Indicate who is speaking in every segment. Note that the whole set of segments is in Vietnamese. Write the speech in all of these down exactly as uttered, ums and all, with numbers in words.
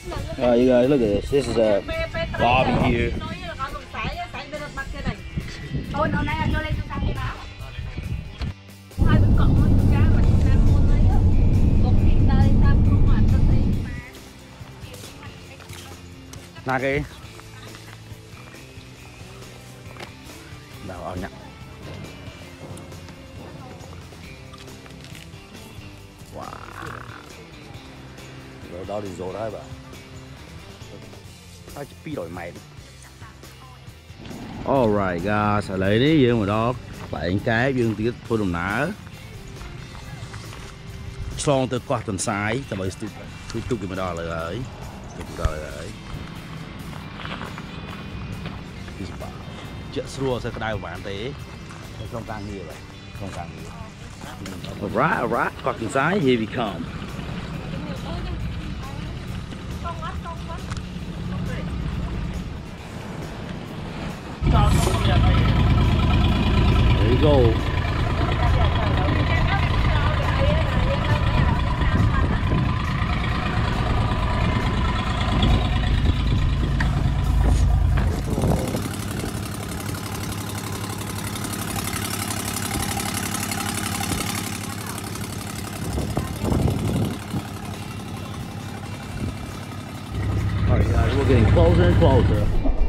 Speaker 1: Oh, you guys, look at this. This is a lobby here. Nah cái đào ao nhặt. Wow. Rồi đó thì rồi đấy bà. Hai pi đổi mày. Alright guys, sẽ lấy đi dương mà đó. Bạn cái dương tiết thôi đồng ná. Xong từ qua tuần sai, ta mới tụt tụt tụt cái mà đó lại. Tụt đó lại. Chợ xua sẽ đai của bạn thế không càng nhiều vậy không càng nhiều. Alright, alright, fucking side, here we come. There you go. We're getting closer and closer.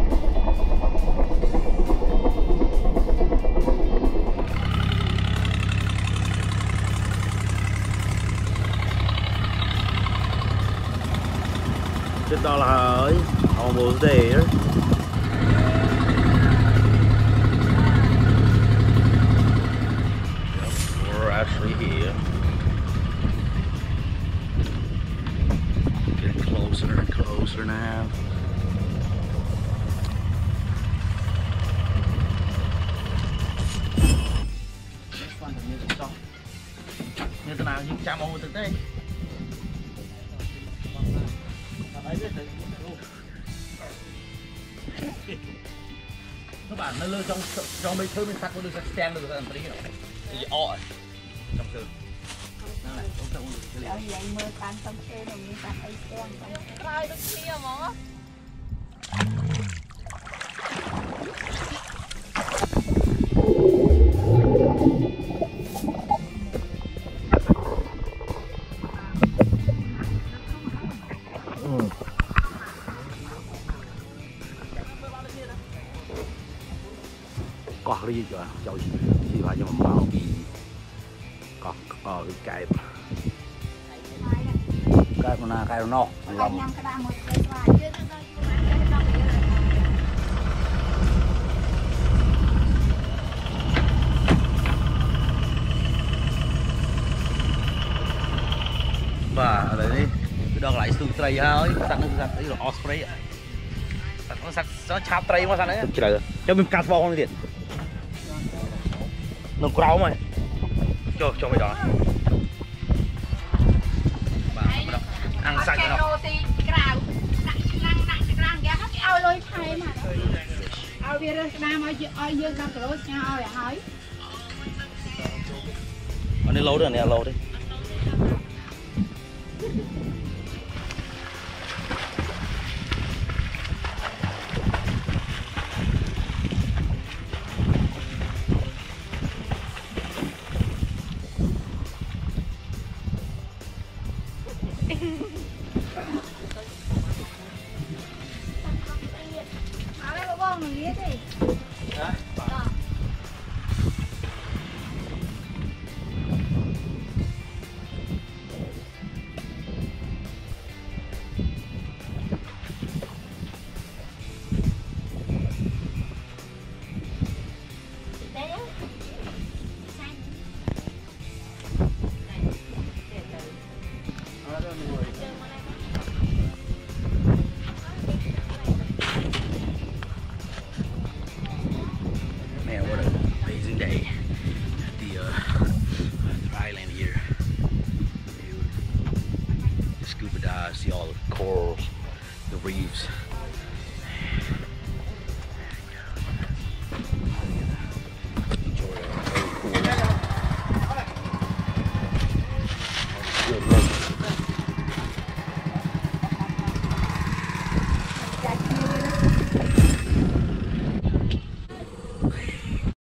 Speaker 1: Just all right, almost there. We're actually here. Getting closer and closer now. Như thế nào nhưng chạm ô thực tế. Các bạn nó lơ trong trong mấy thứ mình sắt có được stand được anh tí rồi. Gì ọ trong thư. Nó lại cũng trong cái này. Vậy mưa tan trong xe rồi mình sắt ấy stand. Rồi được kia mà. Có cái gì chưa? Cho chị phải cho mình bảo đi. Có có cái cái cái mà na cái nó lòng. Và ở đây đi, đong lại stung tray hơi, sẵn nó sẵn đấy là osprey. Sẵn nó sẵn nó chắp tray mà sẵn đấy. Trời ơi, cho mình cắt vào con điện. Nó cào mày. Cho cho mày đó. Bà nó ăn sạch nó. Cào. Nặng nặng nặng ghé hết ao lôi thay mà. Ao bia ra nam ao ao dương ra cửa nhau ao hỏi. Anh đi lâu rồi nè, lâu đi. See all the corals, the reefs,